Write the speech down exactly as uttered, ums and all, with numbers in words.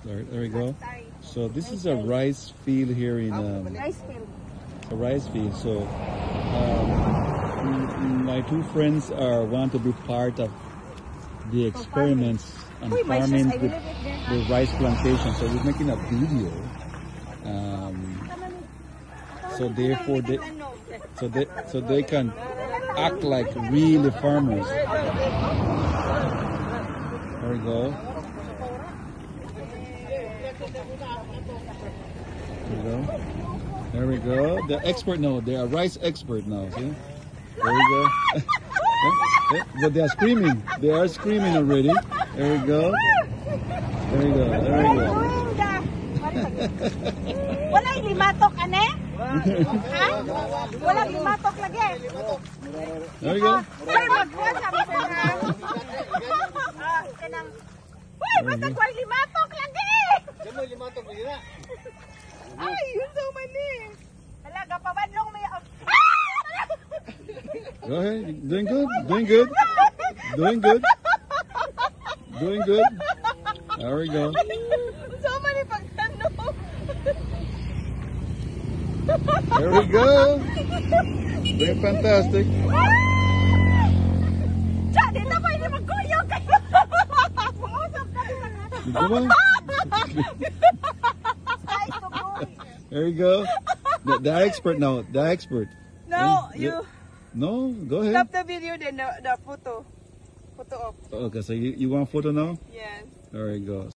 There, there we go. So this is a rice field here in um, Rice field. a rice field. So um, my two friends are want to be part of the experiments on farming with the rice plantation. So we're making a video. Um, so therefore they, so they, so they can act like really farmers. There we go. There we go. There we go. The expert now. They are rice expert now. See? There we go. But they are screaming. They are screaming already. There we go. There we go. There we go. Wala limatok ane? Ha? Wala limatok lagi. There we go. Ay, magkuha sabi ko na. Ah, kanang. Uy, basta kuha limatok lagi. Damo limatok lagi na. Ay, yun so mani. Hala, gapabanlong may. Go ahead. Doing good. Doing good. Doing good. Doing good. There we go. So many pagtanong. There we go. Doing fantastic. Diyan, dito pwede magkuyog kayo. Pumusap na rin lang. Come on. Ay, tugoy. There we go. The, the expert now. The expert. No, Yeah. you No, go ahead. stop the video then the, the photo. Photo off. Okay, so you, you want photo now? Yes. There we go.